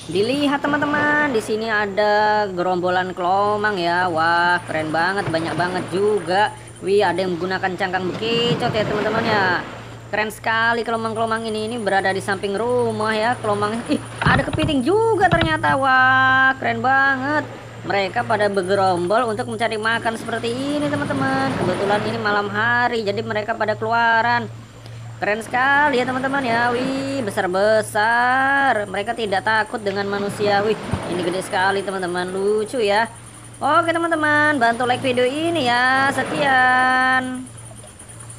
Dilihat teman-teman, di sini ada gerombolan kelomang ya. Wah, keren banget, banyak banget juga. Wih, ada yang menggunakan cangkang bekicot ya teman-teman ya. Keren sekali kelomang-kelomang ini berada di samping rumah ya. Kelomang, ih, ada kepiting juga ternyata. Wah, keren banget. Mereka pada bergerombol untuk mencari makan seperti ini teman-teman. Kebetulan ini malam hari, jadi mereka pada keluaran. Keren sekali ya teman-teman ya. Wih, besar-besar. Mereka tidak takut dengan manusia. Wih, ini gede sekali teman-teman. Lucu ya. Oke teman-teman, bantu like video ini ya. Sekian.